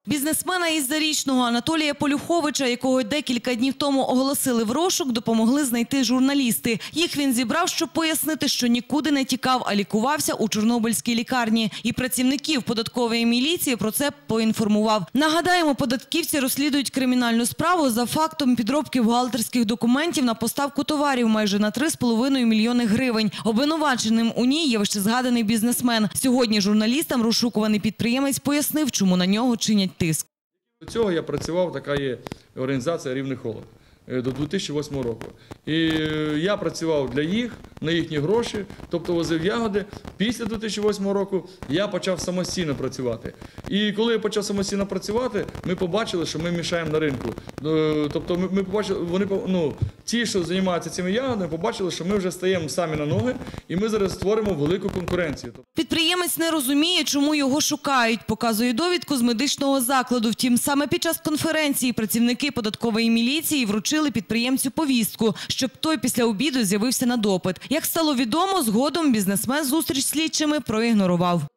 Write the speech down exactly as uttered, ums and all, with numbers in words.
Бізнесмена із Зарічного Анатолія Полюховича, якого декілька днів тому оголосили в розшук, допомогли знайти журналісти. Їх він зібрав, щоб пояснити, що нікуди не тікав, а лікувався у Чорнобильській лікарні. І працівників податкової міліції про це поінформував. Нагадаємо, податківці розслідують кримінальну справу за фактом підробки бухгалтерських документів на поставку товарів майже на три з половиною мільйони гривень. Обвинуваченим у ній є вищезгаданий бізнесмен. Сьогодні журналістам розшукуваний підприємець пояснив, чому на нього чинять тиск. До цього я працював, така є організація «Рівний холод» до дві тисячі восьмого року. І я працював для їх, на їхні гроші, тобто возив ягоди. Після дві тисячі восьмого року я почав самостійно працювати. І коли я почав самостійно працювати, ми побачили, що ми мішаємо на ринку. Тобто ми побачили, вони, ну, ті, що займаються цими ягодами, побачили, що ми вже стаємо самі на ноги, і ми зараз створимо велику конкуренцію. Підприємець не розуміє, чому його шукають. Показує довідку з медичного закладу. Втім, саме під час конференції працівники податкової міліції вручили підприємцю повістку, щоб той після обіду з'явився на допит. Як стало відомо, згодом бізнесмен зустріч з слідчими проігнорував.